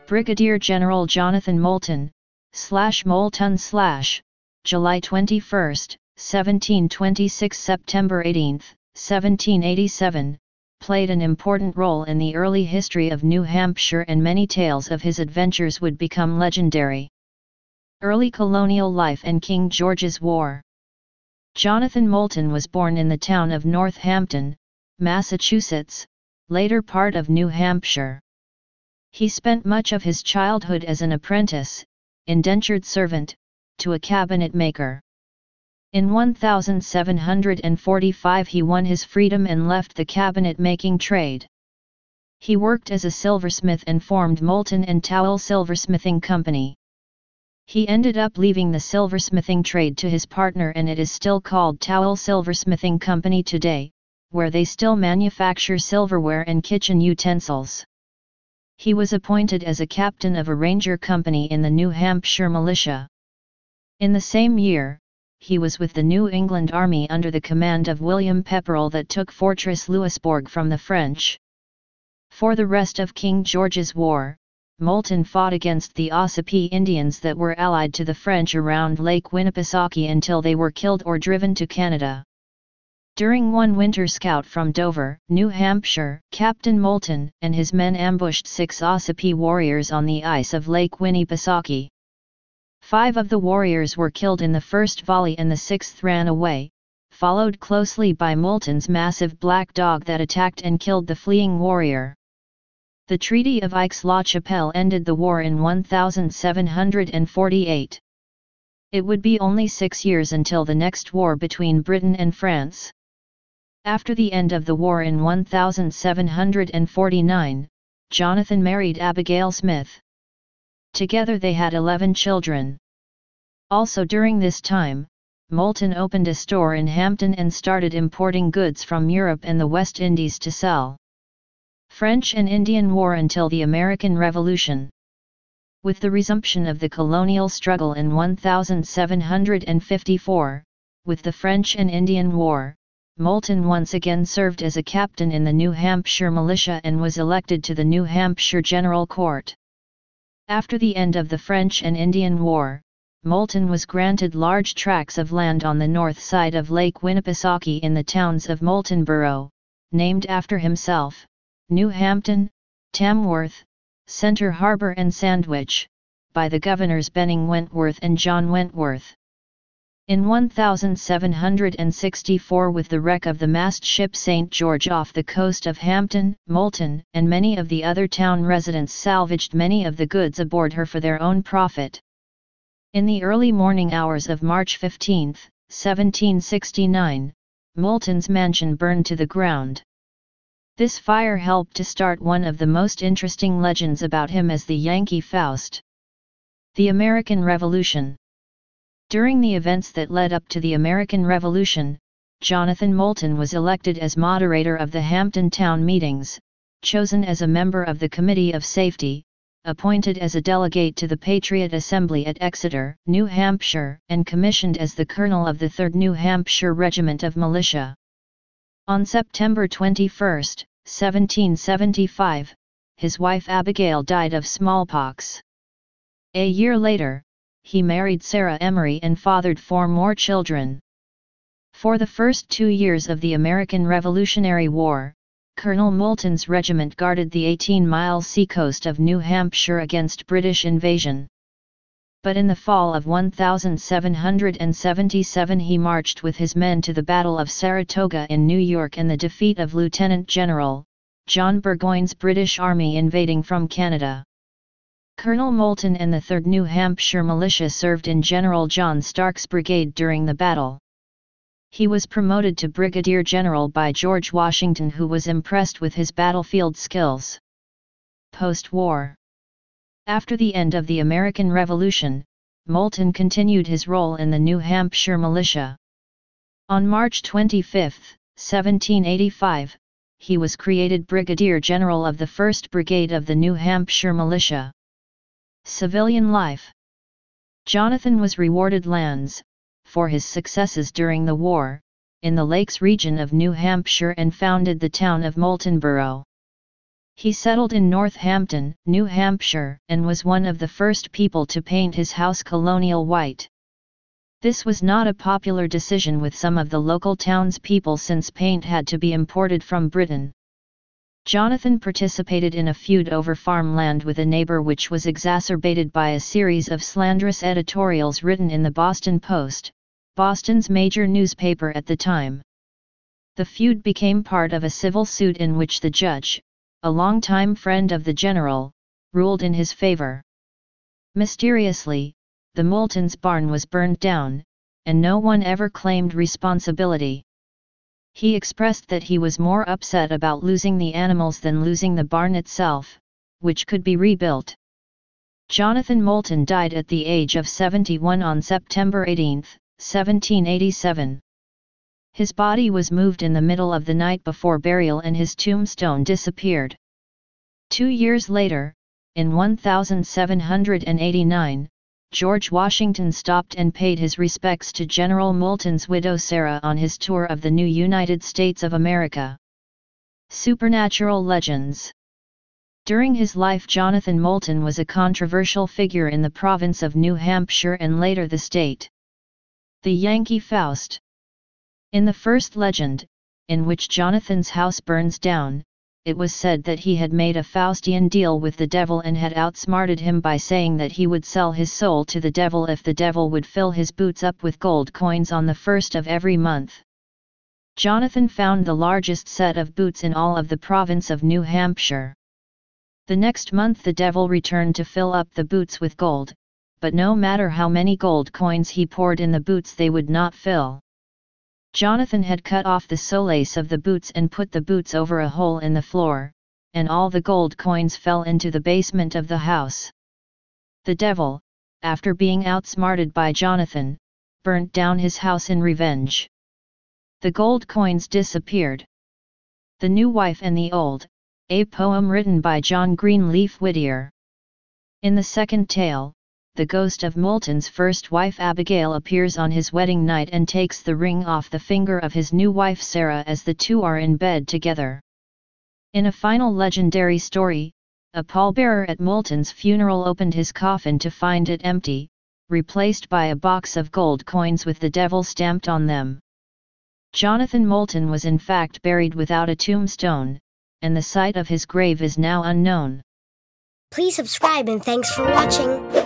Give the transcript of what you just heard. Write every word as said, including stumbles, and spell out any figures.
Brigadier General Jonathan Moulton, slash ʻmoʊltən slash, July twenty-first, seventeen twenty-six September eighteenth, seventeen eighty-seven, played an important role in the early history of New Hampshire, and many tales of his adventures would become legendary. Early colonial life and King George's War. Jonathan Moulton was born in the town of Northampton, Massachusetts, later part of New Hampshire. He spent much of his childhood as an apprentice, indentured servant, to a cabinet maker. In seventeen forty-five he won his freedom and left the cabinet-making trade. He worked as a silversmith and formed Moulton and Towel Silversmithing Company. He ended up leaving the silversmithing trade to his partner, and it is still called Towel Silversmithing Company today, where they still manufacture silverware and kitchen utensils. He was appointed as a captain of a ranger company in the New Hampshire militia. In the same year, he was with the New England Army under the command of William Pepperell that took Fortress Louisbourg from the French. For the rest of King George's War, Moulton fought against the Ossipee Indians that were allied to the French around Lake Winnipesaukee until they were killed or driven to Canada. During one winter scout from Dover, New Hampshire, Captain Moulton and his men ambushed six Ossipee warriors on the ice of Lake Winnipesaukee. Five of the warriors were killed in the first volley and the sixth ran away, followed closely by Moulton's massive black dog that attacked and killed the fleeing warrior. The Treaty of Aix-la-Chapelle ended the war in seventeen forty-eight. It would be only six years until the next war between Britain and France. After the end of the war in seventeen forty-nine, Jonathan married Abigail Smith. Together they had eleven children. Also during this time, Moulton opened a store in Hampton and started importing goods from Europe and the West Indies to sell. French and Indian War until the American Revolution. With the resumption of the colonial struggle in seventeen fifty-four, with the French and Indian War, Moulton once again served as a captain in the New Hampshire militia and was elected to the New Hampshire General Court. After the end of the French and Indian War, Moulton was granted large tracts of land on the north side of Lake Winnipesaukee in the towns of Moultonborough, named after himself, New Hampton, Tamworth, Center Harbor and Sandwich, by the governors Benning Wentworth and John Wentworth. In seventeen sixty-four, with the wreck of the mast ship Saint George off the coast of Hampton, Moulton and many of the other town residents salvaged many of the goods aboard her for their own profit. In the early morning hours of March fifteenth, seventeen sixty-nine, Moulton's mansion burned to the ground. This fire helped to start one of the most interesting legends about him as the Yankee Faust. The American Revolution. During the events that led up to the American Revolution, Jonathan Moulton was elected as moderator of the Hampton Town meetings, chosen as a member of the Committee of Safety, appointed as a delegate to the Patriot Assembly at Exeter, New Hampshire, and commissioned as the colonel of the third New Hampshire Regiment of Militia. On September twenty-first, seventeen seventy-five, his wife Abigail died of smallpox. A year later, he married Sarah Emery and fathered four more children. For the first two years of the American Revolutionary War, Colonel Moulton's regiment guarded the eighteen-mile seacoast of New Hampshire against British invasion. But in the fall of seventeen seventy-seven he marched with his men to the Battle of Saratoga in New York and the defeat of Lieutenant General John Burgoyne's British Army invading from Canada. Colonel Moulton and the third New Hampshire Militia served in General John Stark's brigade during the battle. He was promoted to Brigadier General by George Washington, who was impressed with his battlefield skills. Post-war. After the end of the American Revolution, Moulton continued his role in the New Hampshire Militia. On March twenty-fifth, seventeen eighty-five, he was created Brigadier General of the first Brigade of the New Hampshire Militia. Civilian life. Jonathan was rewarded lands, for his successes during the war, in the Lakes region of New Hampshire and founded the town of Moultonborough. He settled in Northampton, New Hampshire, and was one of the first people to paint his house colonial white. This was not a popular decision with some of the local townspeople since paint had to be imported from Britain. Jonathan participated in a feud over farmland with a neighbor, which was exacerbated by a series of slanderous editorials written in the Boston Post, Boston's major newspaper at the time. The feud became part of a civil suit in which the judge, a longtime friend of the general, ruled in his favor. Mysteriously, the Moultons' barn was burned down, and no one ever claimed responsibility. He expressed that he was more upset about losing the animals than losing the barn itself, which could be rebuilt. Jonathan Moulton died at the age of seventy-one on September eighteenth, seventeen eighty-seven. His body was moved in the middle of the night before burial and his tombstone disappeared. Two years later, in seventeen eighty-nine, George Washington stopped and paid his respects to General Moulton's widow Sarah on his tour of the new United States of America. Supernatural legends. During his life, Jonathan Moulton was a controversial figure in the province of New Hampshire and later the state. The Yankee Faust. In the first legend, in which Jonathan's house burns down, it was said that he had made a Faustian deal with the devil and had outsmarted him by saying that he would sell his soul to the devil if the devil would fill his boots up with gold coins on the first of every month. Jonathan found the largest set of boots in all of the province of New Hampshire. The next month the devil returned to fill up the boots with gold, but no matter how many gold coins he poured in the boots, they would not fill. Jonathan had cut off the solace of the boots and put the boots over a hole in the floor, and all the gold coins fell into the basement of the house. The devil, after being outsmarted by Jonathan, burnt down his house in revenge. The gold coins disappeared. The New Wife and the Old, a poem written by John Greenleaf Whittier. In the second tale, the ghost of Moulton's first wife Abigail appears on his wedding night and takes the ring off the finger of his new wife Sarah as the two are in bed together. In a final legendary story, a pallbearer at Moulton's funeral opened his coffin to find it empty, replaced by a box of gold coins with the devil stamped on them. Jonathan Moulton was in fact buried without a tombstone, and the site of his grave is now unknown. Please subscribe and thanks for watching.